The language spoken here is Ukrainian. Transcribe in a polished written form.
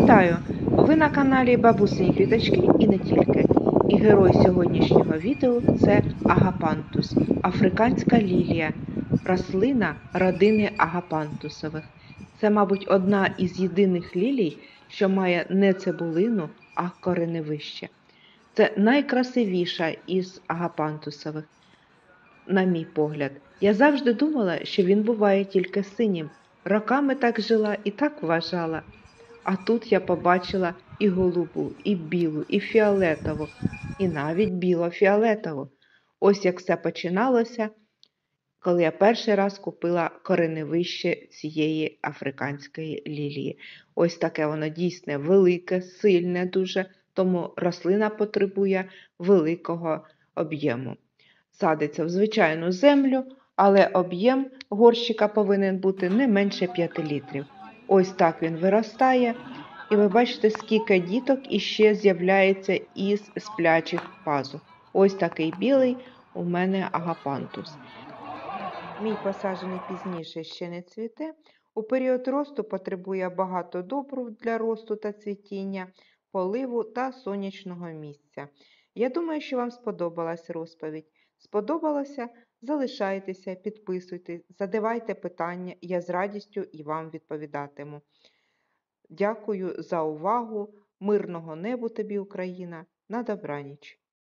Вітаю! Ви на каналі Бабусині квіточки і не тільки. І герой сьогоднішнього відео – це агапантус, африканська лілія, рослина родини агапантусових. Це, мабуть, одна із єдиних лілій, що має не цибулину, а кореневище. Це найкрасивіша із агапантусових, на мій погляд. Я завжди думала, що він буває тільки синім. Роками так жила і так вважала. А тут я побачила і голубу, і білу, і фіолетову, і навіть біло-фіолетову. Ось як все починалося, коли я перший раз купила кореневище цієї африканської лілії. Ось таке воно дійсно велике, сильне дуже, тому рослина потребує великого об'єму. Садиться в звичайну землю, але об'єм горщика повинен бути не менше 5 літрів. Ось так він виростає. І ви бачите, скільки діток іще з'являється із сплячих пазух. Ось такий білий у мене агапантус. Мій посаджений пізніше ще не цвіте. У період росту потребує багато добрив для росту та цвітіння, поливу та сонячного місця. Я думаю, що вам сподобалась розповідь. Сподобалося? Залишайтеся, підписуйтесь, задавайте питання, я з радістю і вам відповідатиму. Дякую за увагу. Мирного небу тобі, Україна. На добраніч.